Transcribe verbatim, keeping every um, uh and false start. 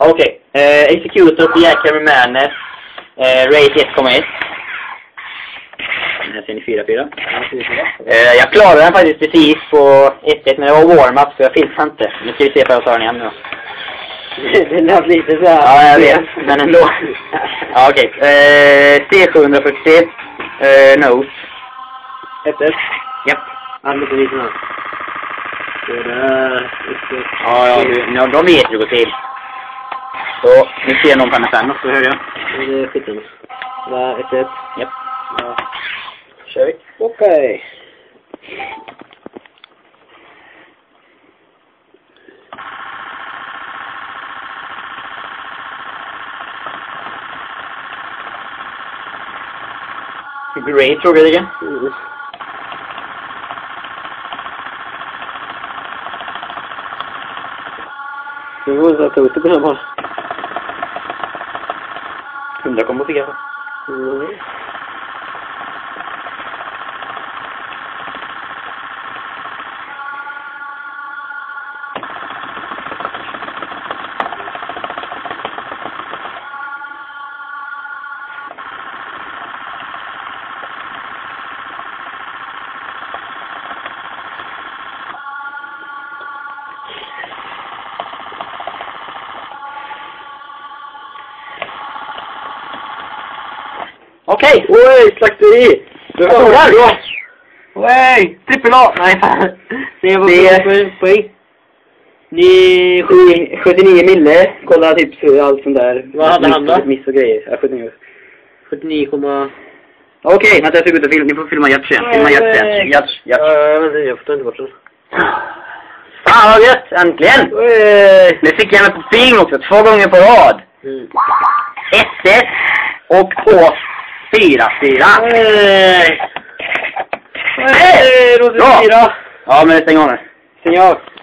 Okej, okay. uh, Executor på Jackhammer Madness. Uh, rate ett komma ett. Här ser ni fyra fyra. Uh, jag klarade den faktiskt precis på ett ett, men det var warm-up så jag filmade inte. Nu ska vi se på jag tar den igen nu. Det lät lite så här. Ja, jag vet, men ändå. Ja, okej. Okay. Uh, C sjuhundrafyrtio. Uh, nose. ett ett. Japp. Alldeles för lite nu. Det där. Ja, ja, du, ja, de vet ju gå till. Så, nu ser någon på henne sen också, hör jag. Det är skiten. Där, ett ett. Japp. Ja. Kör vi. Okej. Okay. Great, tror jag det igen. Mm. Det var så att jag ute på den här. Hundra kommer på fyra. Mm. Okej! Okay. Oj, slakteri! Du var där! Oj, trippel A! Nej, fan. Det var det poäng. Ni sjuttionio mille. Kolla tips allt sånt där. Vad hade han då? Miss och grejer. Ja, sjuttionio. sjuttionio, okej, okay, vänta jag ska ut och filma. Ni får filma hjärt sen. Filma hjärt sen. Hjärt, hjärt. Ja, vänta, jag får inte bort den. Fan vad gött, äntligen! Oj. Nu fick jag med på film också, två gånger på rad. Mm. ett ett och på fyra fyra. Oj. Oj, Bra! fyra. Ja, men stäng av nu. Stäng av.